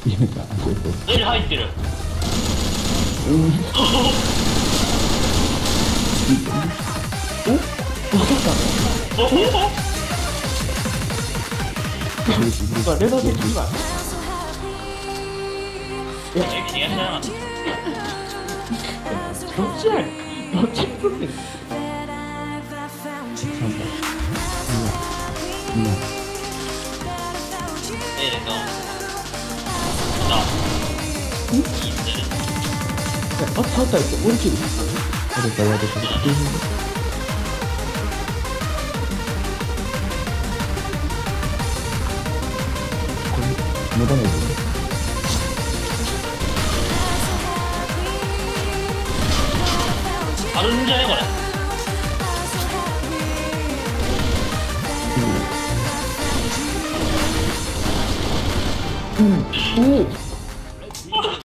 やめた。あ、そうそう。 トイレ入ってる。 うん。お、わかった。 おお。 レバー的には。 逃がしなかった。 どっちやねん。どっちに取ってんの。今。 トイレか。あ、いいっすね。 あ、触ったやつ、折り切る。割れた、割れた。これ、無駄ないぞ。 あるんじゃねこれ。 うん。おお。